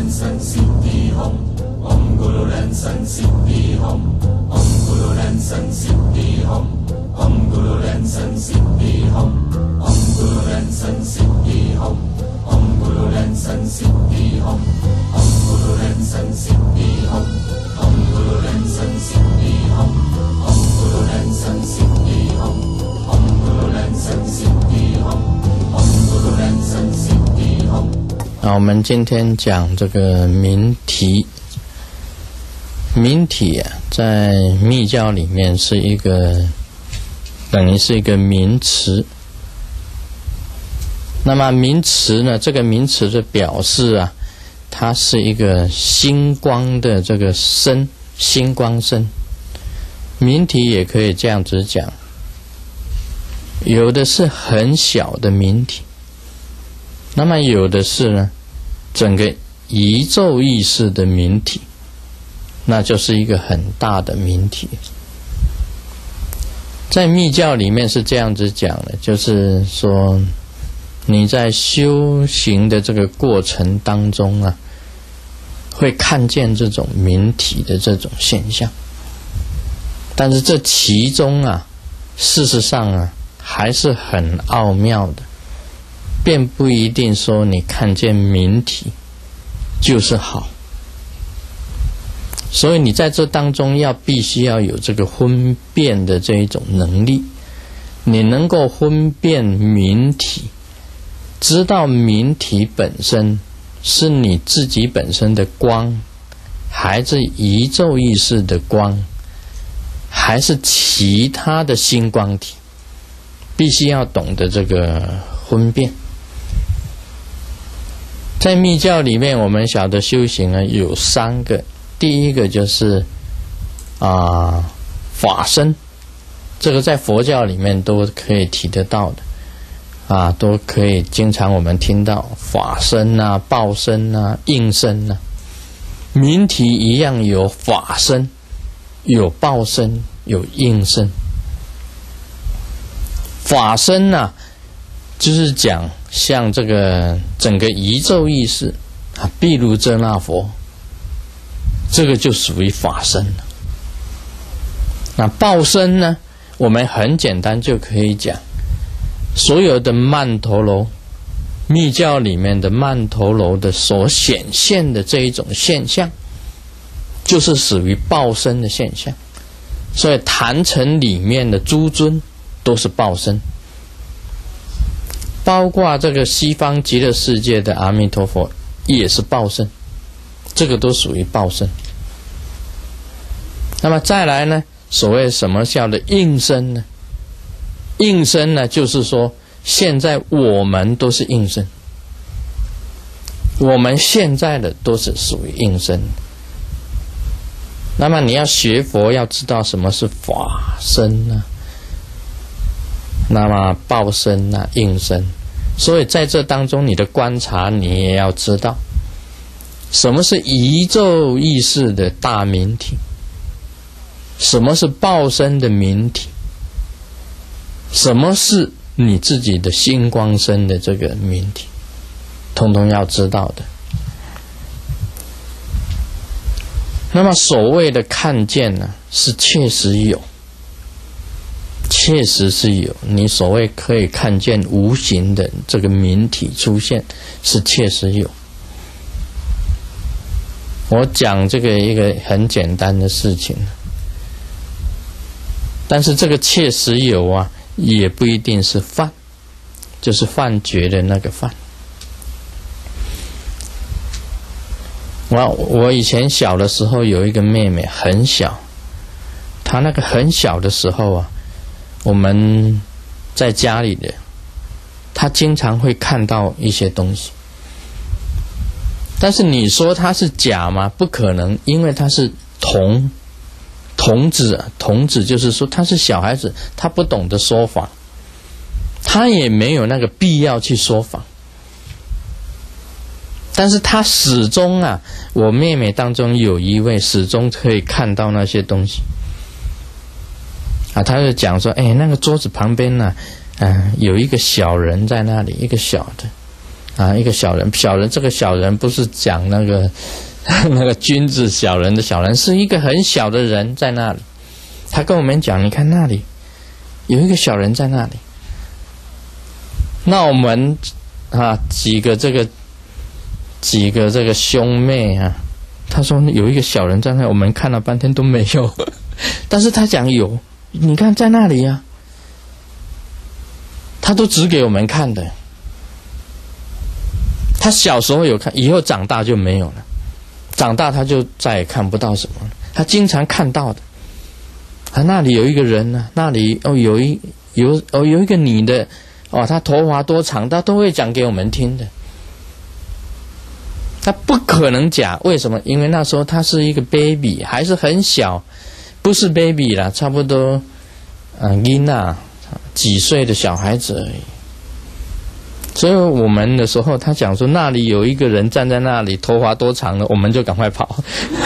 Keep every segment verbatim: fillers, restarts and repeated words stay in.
Sensation Siddhi Hum Om Guru Ransan Siddhi Hum Om Guru Ransan Siddhi Hum Om Guru Ransan Siddhi Hum Om Guru Ransan Siddhi Hum Om Guru Ransan Siddhi Hum Om Guru Ransan Siddhi Hum Om Guru Ransan Siddhi Hum Om Guru Ransan Siddhi Hum Om Guru Ransan Siddhi Hum Om Guru Ransan Siddhi Hum。 那我们今天讲这个明体，明体啊，在密教里面是一个等于是一个名词。那么名词呢，这个名词的表示啊，它是一个星光的这个身，星光身。明体也可以这样子讲，有的是很小的明体，那么有的是呢，整个宇宙意识的明体，那就是一个很大的明体。在密教里面是这样子讲的，就是说你在修行的这个过程当中啊，会看见这种明体的这种现象，但是这其中啊，事实上啊，还是很奥妙的，并不一定说你看见明体就是好。所以你在这当中要必须要有这个分辨的这一种能力，你能够分辨明体，知道明体本身是你自己本身的光，还是宇宙意识的光，还是其他的星光体，必须要懂得这个分辨。在密教里面，我们晓得修行呢有三个，第一个就是啊、呃、法身，这个在佛教里面都可以提得到的啊，都可以经常我们听到法身啊、报身啊、应身啊，明体一样有法身、有报身、有应身。法身啊，就是讲像这个整个宇宙意识啊，毗卢遮那佛，这个就属于法身了。那报身呢，我们很简单就可以讲，所有的曼陀罗，密教里面的曼陀罗的所显现的这一种现象，就是属于报身的现象。所以坛城里面的诸尊都是报身，包括这个西方极乐世界的阿弥陀佛也是报身，这个都属于报身。那么再来呢，所谓什么叫的应身呢？应身呢，就是说现在我们都是应身，我们现在的都是属于应身。那么你要学佛，要知道什么是法身呢、啊？那么报身啊、应身，所以在这当中，你的观察你也要知道，什么是宇宙意识的大明体，什么是报身的明体，什么是你自己的星光身的这个明体，通通要知道的。那么所谓的看见呢，是确实有，确实是有，你所谓可以看见无形的这个明体出现，是确实有。我讲这个一个很简单的事情，但是这个确实有啊，也不一定是幻，就是幻觉的那个幻。我我以前小的时候有一个妹妹很小，她那个很小的时候啊，我们在家里的，她经常会看到一些东西，但是你说她是假吗？不可能，因为她是童童子啊，童子就是说她是小孩子，她不懂得说谎，她也没有那个必要去说谎。但是他始终啊，我妹妹当中有一位始终可以看到那些东西啊，他就讲说，哎，那个桌子旁边呢、啊，嗯、呃，有一个小人在那里，一个小的， 啊，一个小人，小人这个小人不是讲那个那个君子小人的小人，是一个很小的人在那里。他跟我们讲，你看那里有一个小人在那里。那我们啊几个这个几个这个兄妹啊，他说有一个小人在那，我们看了半天都没有，但是他讲有，你看在那里啊，他都指给我们看的。他小时候有看，以后长大就没有了，长大他就再也看不到什么了。他经常看到的，啊，那里有一个人呢、啊，那里哦有一有哦有一个女的，哦，她头发多长，他都会讲给我们听的。他不可能假，为什么？因为那时候他是一个 baby， 还是很小，不是 baby 啦，差不多，嗯，婴儿几岁的小孩子而已。所以我们的时候，他讲说那里有一个人站在那里，头发多长了，我们就赶快跑，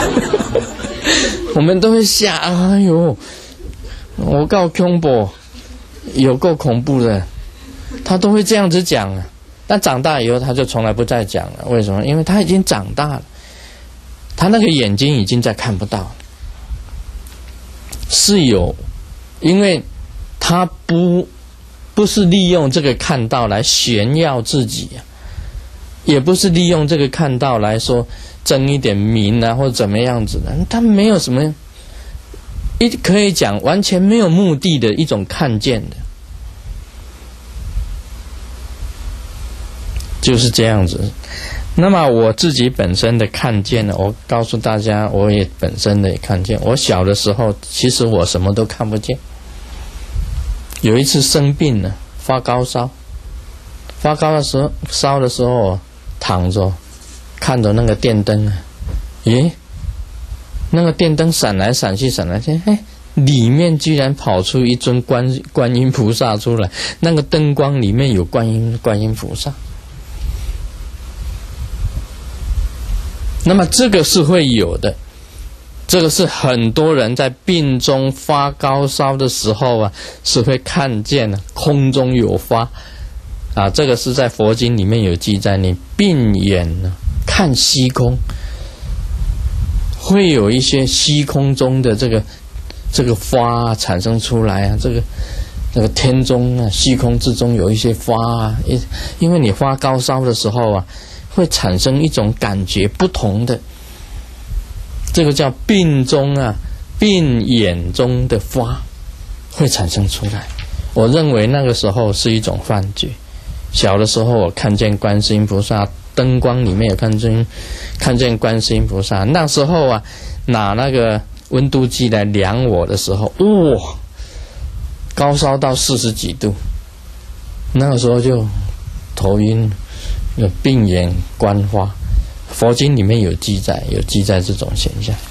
我们都会吓，哎呦，我够恐怖，有够恐怖的，他都会这样子讲啊。但长大以后，他就从来不再讲了。为什么？因为他已经长大了，他那个眼睛已经再看不到了。是有，因为他不不是利用这个看到来炫耀自己啊，也不是利用这个看到来说争一点名啊，或者怎么样子的。他没有什么，一可以讲完全没有目的的一种看见的。就是这样子。那么我自己本身的看见呢，我告诉大家，我也本身的也看见。我小的时候，其实我什么都看不见。有一次生病了，发高烧，发高的时候，烧的时候躺着，看着那个电灯啊，咦，那个电灯闪来闪去，闪来闪去，哎，里面居然跑出一尊观观音菩萨出来，那个灯光里面有观音观音菩萨。那么这个是会有的，这个是很多人在病中发高烧的时候啊，是会看见的，空中有花啊，这个是在佛经里面有记载。你闭眼呢看虚空，会有一些虚空中的这个这个花、啊、产生出来啊，这个这个天中啊，虚空之中有一些花啊，因因为你发高烧的时候啊，会产生一种感觉不同的，这个叫病中啊，病眼中的花会产生出来。我认为那个时候是一种幻觉。小的时候我看见观世音菩萨，灯光里面有看见看见观世音菩萨。那时候啊，拿那个温度计来量我的时候，哇、哦，高烧到四十几度，那个时候就头晕。有病眼观花，佛经里面有记载，有记载这种现象。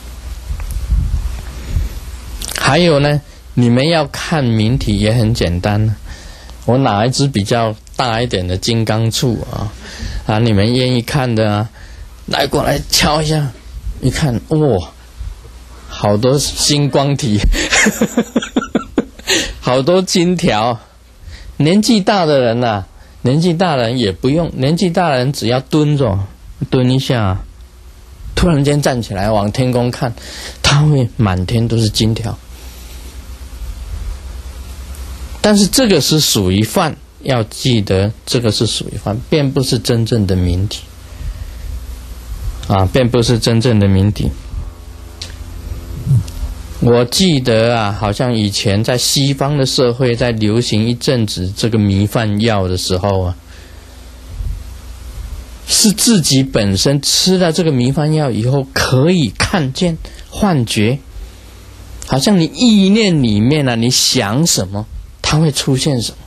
还有呢，你们要看明体也很简单，我拿一支比较大一点的金刚杵啊，啊，你们愿意看的啊，来过来敲一下，一看，哇、哦，好多星光体，好多金条。年纪大的人啊。年纪大人也不用，年纪大人只要蹲着，蹲一下，突然间站起来往天空看，他会满天都是金条。但是这个是属于幻，要记得这个是属于幻，并不是真正的明体啊，并不是真正的明体。我记得啊，好像以前在西方的社会在流行一阵子这个迷幻药的时候啊，是自己本身吃了这个迷幻药以后可以看见幻觉，好像你意念里面啊，你想什么它会出现什么。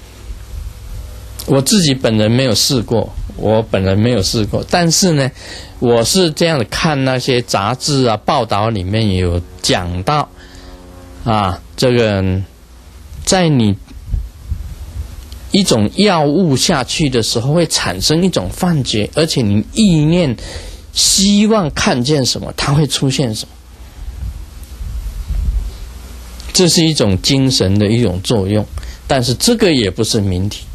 我自己本人没有试过，我本人没有试过，但是呢，我是这样的看那些杂志啊报道里面也有讲到啊，这个在你一种药物下去的时候会产生一种幻觉，而且你意念希望看见什么它会出现什么，这是一种精神的一种作用，但是这个也不是明体。